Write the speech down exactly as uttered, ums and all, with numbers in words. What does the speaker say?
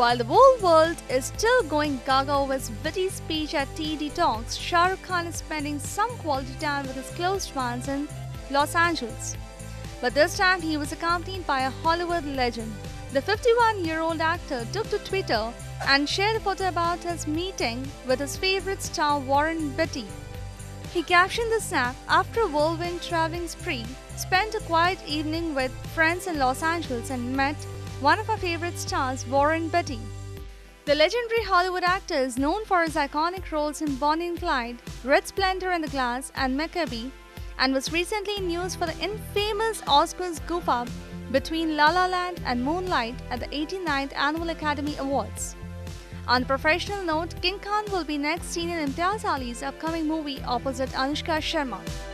While the whole world is still going gaga over his witty speech at T E D Talks, Shah Rukh Khan is spending some quality time with his close ones in Los Angeles. But this time he was accompanied by a Hollywood legend. The fifty-one-year-old actor took to Twitter and shared a photo about his meeting with his favorite star Warren Beatty. He captioned the snap, "After a whirlwind traveling spree, spent a quiet evening with friends in Los Angeles and met one of our favorite stars, Warren Beatty." The legendary Hollywood actor is known for his iconic roles in Bonnie and Clyde, Red Splendor in the Glass, and Maccabee, and was recently in news for the infamous Oscars goof-up between La La Land and Moonlight at the eighty-ninth Annual Academy Awards. On a professional note, King Khan will be next seen in Imtiaz Ali's upcoming movie opposite Anushka Sharma.